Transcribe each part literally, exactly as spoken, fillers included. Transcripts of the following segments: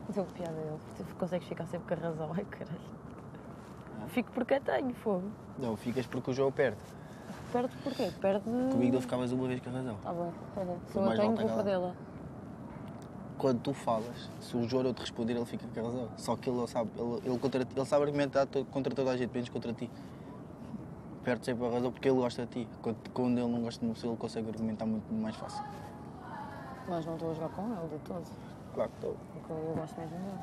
Deu piada a ele. Tu consegues ficar sempre com a razão. Ai, caralho. Fico porque a tenho, fogo. Não, ficas porque o João perde. Perde porquê? Perde... Comigo não ficavas uma vez com a razão. Tá bem, olha. Se Por eu a mais tenho, volta vou a calar. perdê-la. Quando tu falas, se o João não te responder, ele fica com a razão. Só que ele não sabe, ele, ele, contra, ele sabe argumentar to- contra toda a gente, menos contra ti. Perde sempre a razão porque ele gosta de ti. Quando, quando ele não gosta de uma pessoa, ele consegue argumentar muito mais fácil. Mas não estou a jogar com ele de todo. Claro que estou. Porque eu gosto mesmo dele.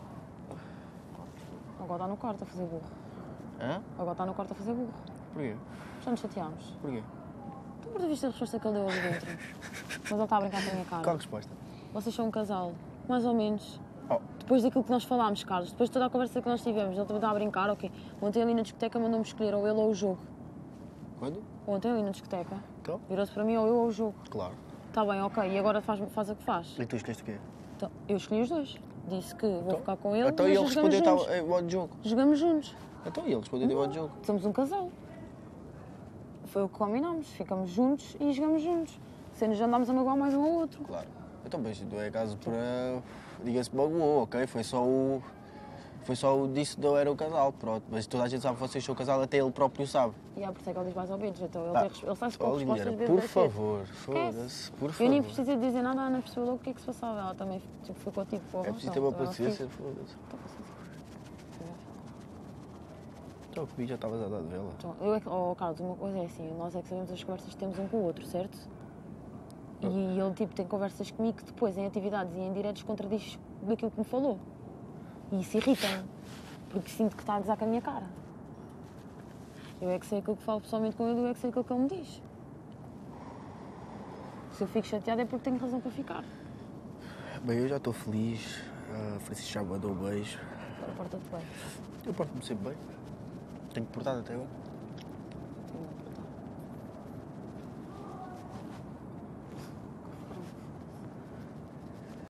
Agora está no quarto a fazer burro. Hã? Agora está no quarto a fazer burro. Porquê? Já nos chateámos. Porquê? Tu por ter visto a resposta que ele deu ali dentro. Mas ele está a brincar com a minha cara. Qual a resposta? Vocês são um casal. Mais ou menos. Oh, Depois daquilo que nós falámos, Carlos, depois de toda a conversa que nós tivemos, ele também está a brincar, ok. Ontem ali na discoteca mandou-me escolher ou ele ou o jogo. quando? Ontem ali na discoteca. Então? Virou-se para mim ou eu ou o jogo. Claro. Está bem, ok. E agora faz, faz o que faz. E tu escolheste o quê? Então, eu escolhi os dois. Disse que vou Então? ficar com ele Então e ele jogamos respondeu juntos. tal, é, o outro jogo. Jogamos juntos. Então ele respondeu ao jogo. Somos um casal. Foi o que combinámos. Ficamos juntos e jogamos juntos. Sem nos andarmos a magoar mais um ao outro. Claro. Então, mas não é caso para... Diga-se magoou, ok? Foi só o... Foi só o disse não era o casal, pronto. Mas toda a gente sabe que vocês são o casal, até ele próprio sabe. E há por isso é que ele diz mais ou menos. Então ele, Ah, tem, res- ele sai-se com Oh, respostas Liliana, vezes por a ser. favor, foda-se, por favor. Eu nem precisei dizer nada, a Ana percebeu logo o que é que se passava. Ela também tipo, ficou tipo, porra. É preciso ter então, uma ela paciência, fica- foda-se. Então, paciência. Então comigo já estavas a dar de vela. Então, eu é que, oh, Carlos, uma coisa é assim, nós é que sabemos as conversas que temos um com o outro, certo? E ele tipo tem conversas comigo que depois em atividades e em diretos contradiz daquilo que me falou. E isso irrita-me, porque sinto que está a gozar com a minha cara. Eu é que sei aquilo que falo pessoalmente com ele, eu é que sei aquilo que ele me diz. Se eu fico chateada é porque tenho razão para ficar. Bem, eu já estou feliz. A Francisco já me mandou um beijo. Agora porta-te bem. Eu porto-me sempre bem. Tenho portado até agora.